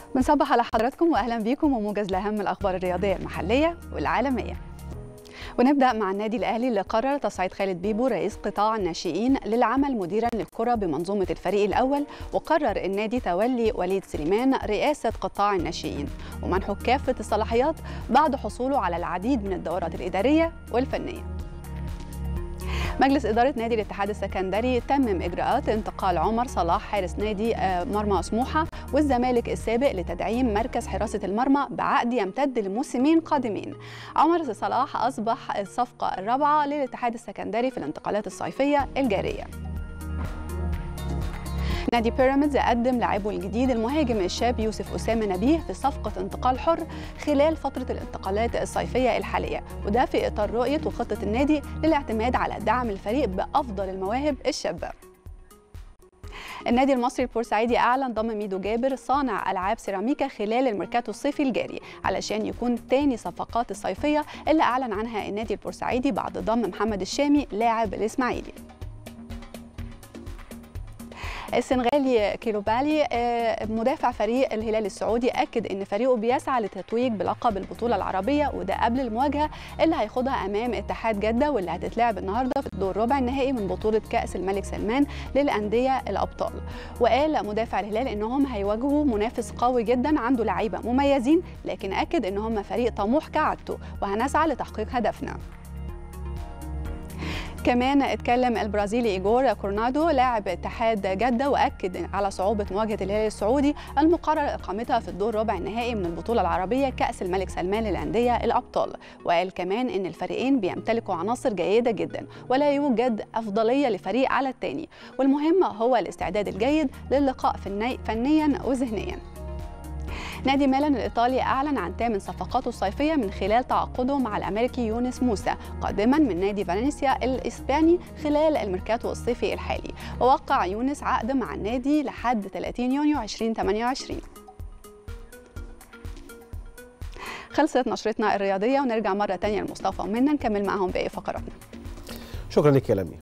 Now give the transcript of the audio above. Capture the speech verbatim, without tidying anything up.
بنصبح على حضراتكم واهلا بيكم وموجز لاهم الاخبار الرياضيه المحليه والعالميه. ونبدا مع النادي الاهلي اللي قرر تصعيد خالد بيبو رئيس قطاع الناشئين للعمل مديرا للكره بمنظومه الفريق الاول، وقرر النادي تولي وليد سليمان رئاسه قطاع الناشئين ومنحه كافه الصلاحيات بعد حصوله على العديد من الدورات الاداريه والفنيه. مجلس إدارة نادي الاتحاد السكندري تمم إجراءات انتقال عمر صلاح حارس نادي مرمى سموحة والزمالك السابق لتدعيم مركز حراسة المرمى بعقد يمتد لموسمين قادمين. عمر صلاح أصبح الصفقة الرابعة للاتحاد السكندري في الانتقالات الصيفية الجارية. نادي بيراميدز قدم لاعبه الجديد المهاجم الشاب يوسف أسامة نبيه في صفقة انتقال حر خلال فترة الانتقالات الصيفية الحالية، وده في إطار رؤية وخطة النادي للاعتماد على دعم الفريق بأفضل المواهب الشابة. النادي المصري البورسعيدي أعلن ضم ميدو جابر صانع ألعاب سيراميكا خلال الميركاتو الصيفي الجاري علشان يكون تاني صفقات الصيفية اللي أعلن عنها النادي البورسعيدي بعد ضم محمد الشامي لاعب الإسماعيلي. السنغالي كيلوبالي مدافع فريق الهلال السعودي أكد أن فريقه بيسعى للتتويج بلقب البطولة العربية، وده قبل المواجهة اللي هيخوضها أمام اتحاد جدة واللي هتتلعب النهاردة في الدور ربع النهائي من بطولة كأس الملك سلمان للأندية الأبطال. وقال مدافع الهلال أنهم هيواجهوا منافس قوي جدا عنده لعيبة مميزين، لكن أكد أنهم فريق طموح كعادته وهنسعى لتحقيق هدفنا. كمان اتكلم البرازيلي إيجور كورنادو لاعب اتحاد جدة وأكد على صعوبة مواجهة الهلال السعودي المقرر إقامتها في الدور ربع النهائي من البطولة العربية كأس الملك سلمان للأندية الأبطال. وقال كمان إن الفريقين بيمتلكوا عناصر جيدة جدا ولا يوجد أفضلية لفريق على الثاني، والمهم هو الاستعداد الجيد للقاء فنيا وذهنيا. نادي ميلان الإيطالي أعلن عن ثامن صفقاته الصيفية من خلال تعاقده مع الأمريكي يونس موسى قادما من نادي فالنسيا الإسباني خلال الميركاتو الصيفي الحالي. ووقع يونس عقد مع النادي لحد ثلاثين يونيو ألفين وثمانية وعشرين. خلصت نشرتنا الرياضية ونرجع مرة تانية لمصطفى ومنى نكمل معهم باقي فقراتنا. شكرا لك يا لمي.